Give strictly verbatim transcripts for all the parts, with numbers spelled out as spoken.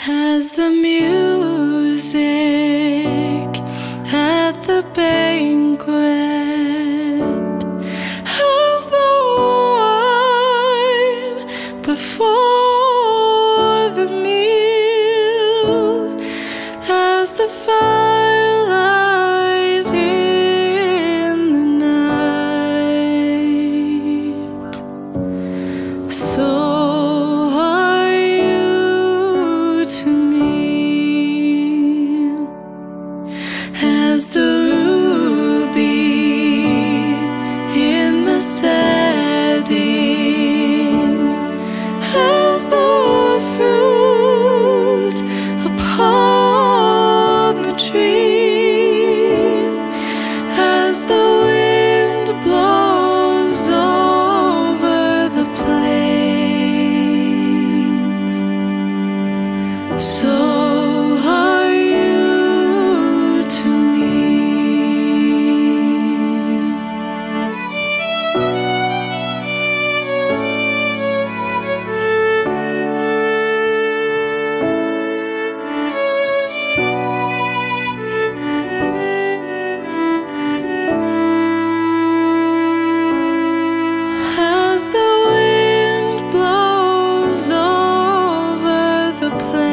As the music at the banquet, as the wine before the meal, as the firelight in the night, so as the ruby in the setting, as the fruit upon the tree, as the wind blows over the plains, so are you to me. As the wind blows over the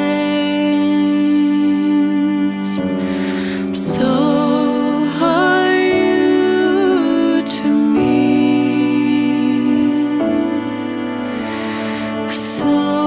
plains, so are you to me. So